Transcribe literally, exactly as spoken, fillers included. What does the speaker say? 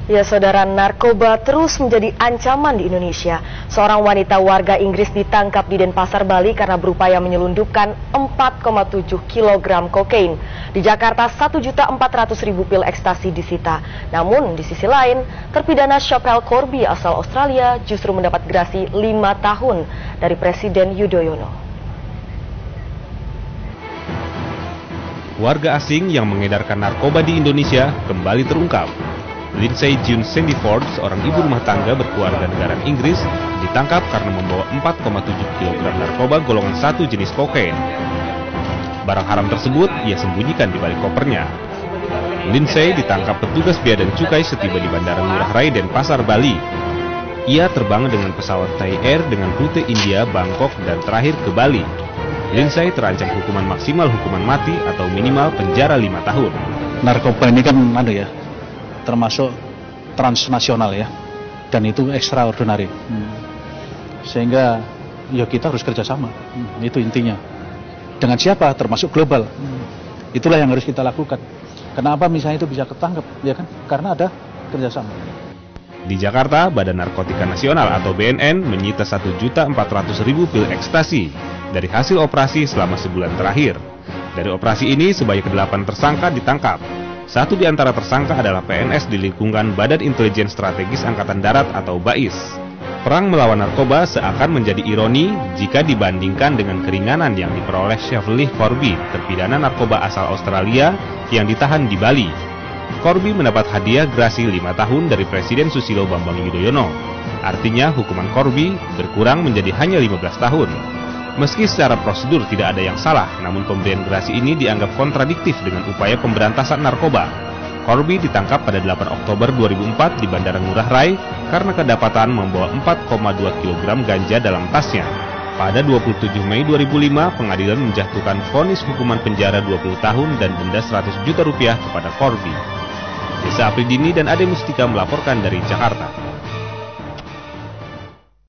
Ya, saudara, narkoba terus menjadi ancaman di Indonesia. Seorang wanita warga Inggris ditangkap di Denpasar, Bali karena berupaya menyelundupkan empat koma tujuh kilogram kokain. Di Jakarta, satu juta empat ratus ribu pil ekstasi disita. Namun, di sisi lain, terpidana Shapell Corby asal Australia justru mendapat gerasi lima tahun dari Presiden Yudhoyono. Warga asing yang mengedarkan narkoba di Indonesia kembali terungkap. Lindsay June Sandiford, seorang ibu rumah tangga berkeluarga negaraan Inggris, ditangkap karena membawa empat koma tujuh kilogram narkoba golongan satu jenis kokain. Barang haram tersebut ia sembunyikan di balik kopernya. Lindsay ditangkap petugas bea dan cukai setiba di Bandara Ngurah Rai Denpasar, Bali. Ia terbang dengan pesawat Thai Air dengan rute India, Bangkok, dan terakhir ke Bali. Lindsay terancam hukuman maksimal hukuman mati atau minimal penjara lima tahun. Narkoba ini kan anu ya, termasuk transnasional ya, dan itu extraordinary. Hmm. Sehingga ya kita harus kerjasama, hmm, itu intinya. Dengan siapa? Termasuk global. Hmm. Itulah yang harus kita lakukan. Kenapa misalnya itu bisa ketangkep? Ya kan? Karena ada kerjasama. Di Jakarta, Badan Narkotika Nasional atau B N N menyita satu juta empat ratus ribu pil ekstasi dari hasil operasi selama sebulan terakhir. Dari operasi ini, sebanyak delapan tersangka ditangkap. Satu di antara tersangka adalah P N S di lingkungan Badan Intelijen Strategis Angkatan Darat atau B A I S. Perang melawan narkoba seakan menjadi ironi jika dibandingkan dengan keringanan yang diperoleh Shapell Corby, terpidana narkoba asal Australia yang ditahan di Bali. Corby mendapat hadiah gerasi lima tahun dari Presiden Susilo Bambang Yudhoyono. Artinya hukuman Corby berkurang menjadi hanya lima belas tahun. Meski secara prosedur tidak ada yang salah, namun pemberian gerasi ini dianggap kontradiktif dengan upaya pemberantasan narkoba. Corby ditangkap pada delapan Oktober dua ribu empat di Bandara Ngurah Rai karena kedapatan membawa empat koma dua kilogram ganja dalam tasnya. Pada dua puluh tujuh Mei dua ribu lima, pengadilan menjatuhkan vonis hukuman penjara dua puluh tahun dan denda seratus juta rupiah kepada Corby. Desa Apridini dan Ade Mustika melaporkan dari Jakarta.